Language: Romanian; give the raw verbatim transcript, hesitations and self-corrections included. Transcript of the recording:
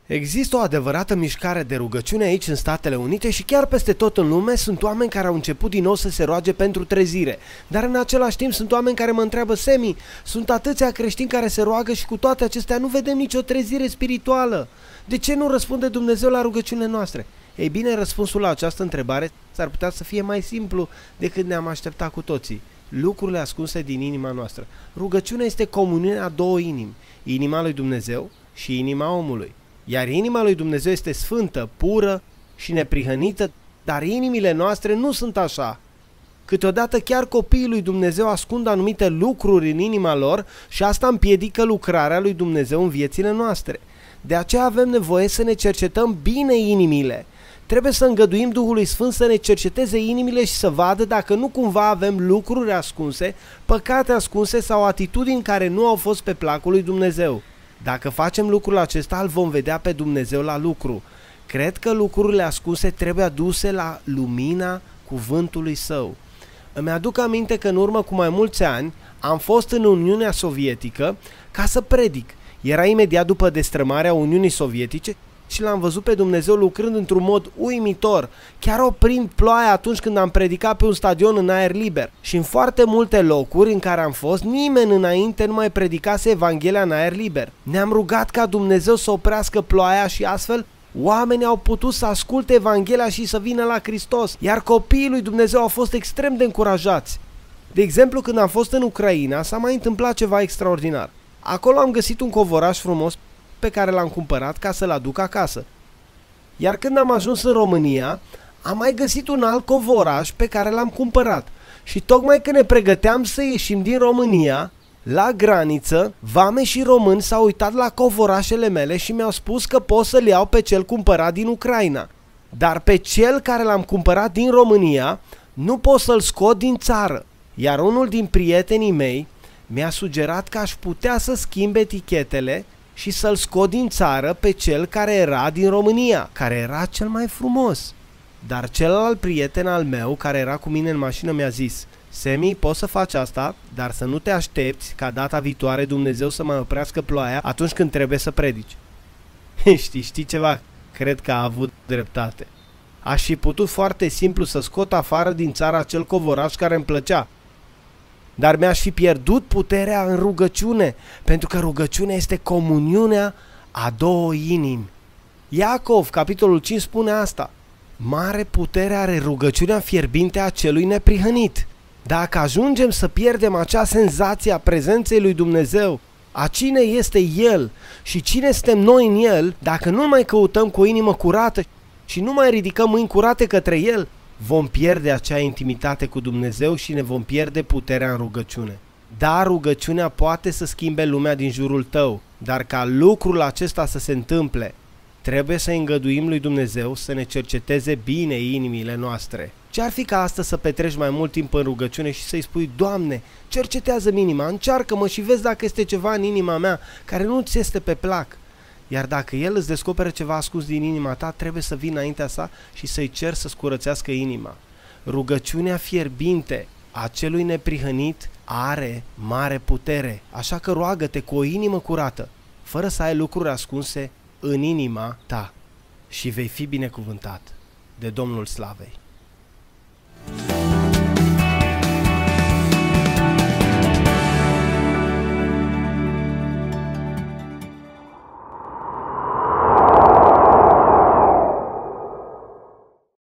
Există o adevărată mișcare de rugăciune aici în Statele Unite și chiar peste tot în lume sunt oameni care au început din nou să se roage pentru trezire. Dar în același timp sunt oameni care mă întreabă: Semi, sunt atâția creștini care se roagă și cu toate acestea nu vedem nicio trezire spirituală. De ce nu răspunde Dumnezeu la rugăciunile noastre? Ei bine, răspunsul la această întrebare s-ar putea să fie mai simplu decât ne-am așteptat cu toții. Lucrurile ascunse din inima noastră. Rugăciunea este comuniunea a două inimi, inima lui Dumnezeu și inima omului. Iar inima lui Dumnezeu este sfântă, pură și neprihănită, dar inimile noastre nu sunt așa. Câteodată chiar copiii lui Dumnezeu ascund anumite lucruri în inima lor și asta împiedică lucrarea lui Dumnezeu în viețile noastre. De aceea avem nevoie să ne cercetăm bine inimile. Trebuie să îngăduim Duhului Sfânt să ne cerceteze inimile și să vadă dacă nu cumva avem lucruri ascunse, păcate ascunse sau atitudini care nu au fost pe placul lui Dumnezeu. Dacă facem lucrul acesta, îl vom vedea pe Dumnezeu la lucru. Cred că lucrurile ascunse trebuie aduse la lumina cuvântului Său. Îmi aduc aminte că în urmă cu mai mulți ani am fost în Uniunea Sovietică ca să predic. Era imediat după destrămarea Uniunii Sovietice și l-am văzut pe Dumnezeu lucrând într-un mod uimitor, chiar oprind ploaia atunci când am predicat pe un stadion în aer liber. Și în foarte multe locuri în care am fost, nimeni înainte nu mai predicase Evanghelia în aer liber. Ne-am rugat ca Dumnezeu să oprească ploaia și astfel oamenii au putut să asculte Evanghelia și să vină la Hristos, iar copiii lui Dumnezeu au fost extrem de încurajați. De exemplu, când am fost în Ucraina, s-a mai întâmplat ceva extraordinar. Acolo am găsit un covoraș frumos pe care l-am cumpărat ca să-l aduc acasă. Iar când am ajuns în România, am mai găsit un alt covoraș pe care l-am cumpărat. Și tocmai când ne pregăteam să ieșim din România, la graniță, vame și români s-au uitat la covorașele mele și mi-au spus că pot să-l iau pe cel cumpărat din Ucraina. Dar pe cel care l-am cumpărat din România, nu pot să-l scot din țară. Iar unul din prietenii mei mi-a sugerat că aș putea să schimb etichetele și să-l scot din țară pe cel care era din România, care era cel mai frumos. Dar celălalt prieten al meu, care era cu mine în mașină, mi-a zis: Semi, poți să faci asta, dar să nu te aștepți ca data viitoare Dumnezeu să mai oprească ploaia atunci când trebuie să predici. știi, știi ceva? Cred că a avut dreptate. Aș fi putut foarte simplu să scot afară din țară acel covoraș care îmi plăcea. Dar mi-aș fi pierdut puterea în rugăciune, pentru că rugăciunea este comuniunea a două inimi. Iacov, capitolul cinci, spune asta: mare putere are rugăciunea fierbinte a celui neprihănit. Dacă ajungem să pierdem acea senzație a prezenței lui Dumnezeu, a cine este El și cine suntem noi în El, dacă nu mai căutăm cu o inimă curată și nu mai ridicăm mâini curate către El, vom pierde acea intimitate cu Dumnezeu și ne vom pierde puterea în rugăciune. Dar rugăciunea poate să schimbe lumea din jurul tău, dar ca lucrul acesta să se întâmple, trebuie să îngăduim lui Dumnezeu să ne cerceteze bine inimile noastre. Ce-ar fi ca astăzi să petreci mai mult timp în rugăciune și să-i spui: Doamne, cercetează-mi inima, încearcă-mă și vezi dacă este ceva în inima mea care nu ți este pe plac. Iar dacă El îți descoperă ceva ascuns din inima ta, trebuie să vii înaintea sa și să-i ceri să-ți curățească inima. Rugăciunea fierbinte a celui neprihănit are mare putere, așa că roagă-te cu o inimă curată, fără să ai lucruri ascunse în inima ta, și vei fi binecuvântat de Domnul Slavei.